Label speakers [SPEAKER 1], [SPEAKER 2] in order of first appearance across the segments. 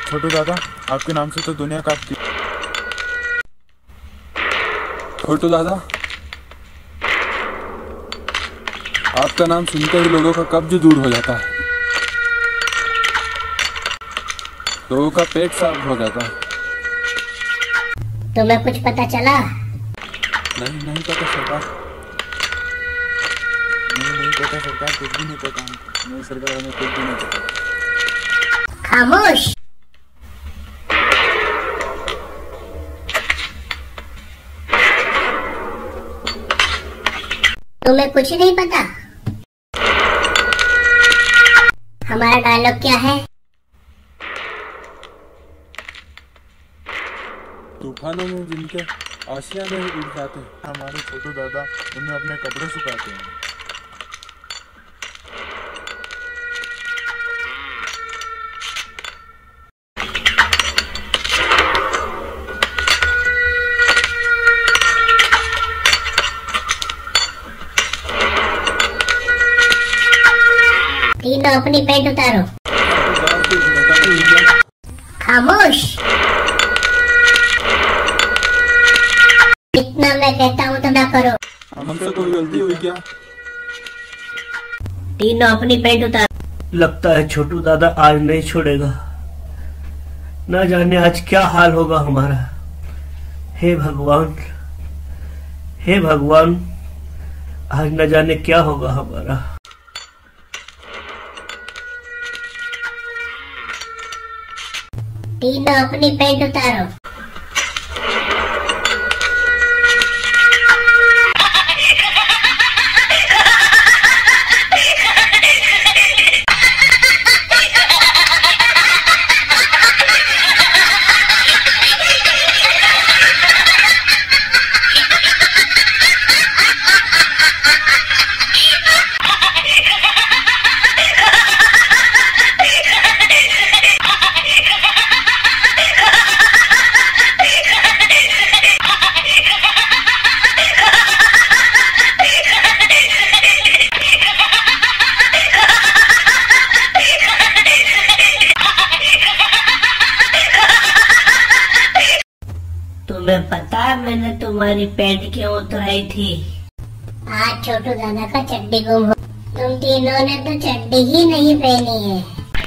[SPEAKER 1] छोटू दादा, आपके नाम से तो दुनिया कांपती। छोटू दादा, आपका नाम सुनते ही लोगों का कब्ज दूर हो जाता है, लोगों का पेट साफ हो जाता है।
[SPEAKER 2] तुम्हें कुछ पता चला?
[SPEAKER 1] नहीं, नहीं पता सरकार। नहीं पता सरकार, कुछ भी नहीं पता हमको। नहीं सरकार, हमें कुछ भी नहीं पता।
[SPEAKER 2] खामोश। तुम्हें कुछ नहीं पता? हमारा डायलॉग क्या है?
[SPEAKER 1] तूफानों में जिनके आशियाने उड़ जाते हैं, हमारे छोटू दादा उनमें अपने कपड़े सुखाते हैं।
[SPEAKER 2] तीनों अपनी पैंट उतारो। खामोश। इतना मैं कहता हूँ तो ना करो।
[SPEAKER 1] हमसे कोई गलती हुई क्या?
[SPEAKER 2] तीनों अपनी पैंट उतारो।
[SPEAKER 3] लगता है छोटू दादा आज नहीं छोड़ेगा। ना जाने आज क्या हाल होगा हमारा। हे भगवान, हे भगवान, आज न जाने क्या होगा हमारा।
[SPEAKER 2] तीनों अपनी पैंट उतारो। तुम्हें पता है मैंने तुम्हारी पैंट क्यों उतराई थी? आज छोटू दादा का चड्डी गुम हो। तुम तीनों ने तो चड्डी ही नहीं पहनी है।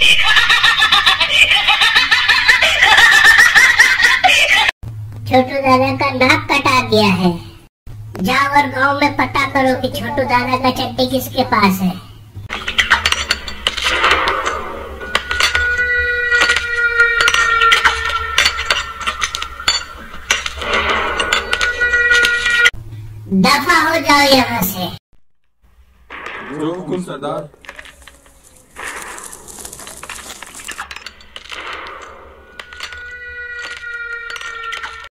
[SPEAKER 2] छोटू दादा का नाक कटा दिया है। जाओ और गांव में पता करो कि छोटू दादा का चड्डी किसके पास है। दफा हो जाओ यहाँ से।
[SPEAKER 1] जो हुकुम सरदार।